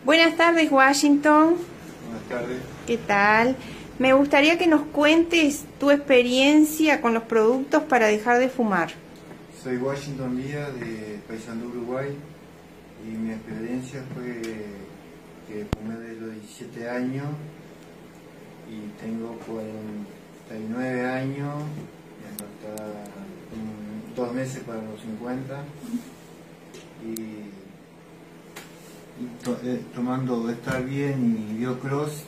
Buenas tardes, Washington. Buenas tardes. ¿Qué tal? Me gustaría que nos cuentes tu experiencia con los productos para dejar de fumar. Soy Washington Díaz de Paysandú, Uruguay, y mi experiencia fue que fumé desde los 17 años y tengo 49 años, y hasta 2 meses para los 50, tomando Estar Bien y Biocross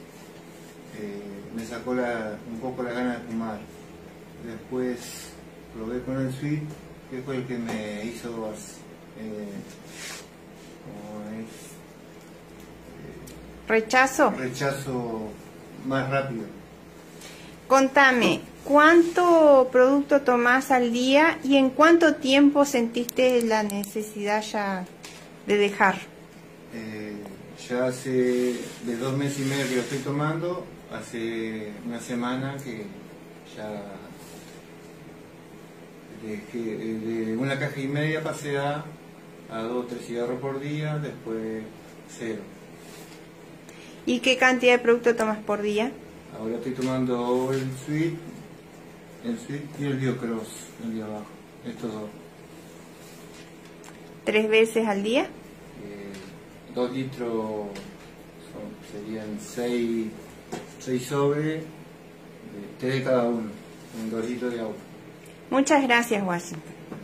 me sacó un poco la gana de fumar. Después probé con el Sweet, que fue el que me hizo ¿Rechazo? rechazo más rápido. Contame, ¿cuánto producto tomás al día y en cuánto tiempo sentiste la necesidad ya de dejar? Ya hace de 2 meses y medio que lo estoy tomando, hace una semana que ya de una caja y media pasé a 2 o 3 cigarros por día, después 0. ¿Y qué cantidad de producto tomas por día? Ahora estoy tomando el Sweet y el Biocross, el de abajo, estos dos. 3 veces al día. 2 litros serían 6 sobres, 3 de cada uno, con 2 litros de agua. Muchas gracias, Washington.